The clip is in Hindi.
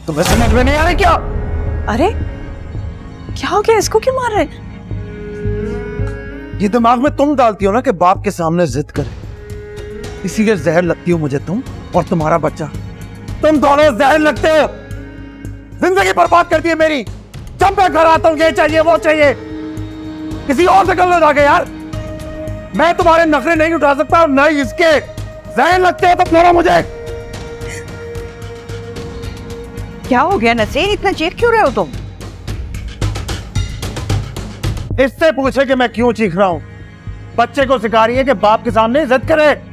तुम्हें समझ में नहीं आ रही क्या? अरे क्या हो गया, इसको क्यों मार रहे? ये दिमाग में तुम डालती हो ना कि बाप के सामने जिद करे, इसीलिए जहर लगती हो मुझे तुम और तुम्हारा बच्चा। तुम दोनों जहर लगते हो, जिंदगी बर्बाद करती है मेरी। जब मैं घर आता हूं ये चाहिए वो चाहिए, किसी और से कर लो जाके यार। मैं तुम्हारे नखरे नहीं उठा सकता और नहीं इसके। जहर लगते हो तो बोलो मुझे। क्या हो गया नसीर, इतना चीख क्यों रहे हो तुम? इससे पूछे कि मैं क्यों चीख रहा हूं। बच्चे को सिखा रही है कि बाप के सामने इज्जत करे।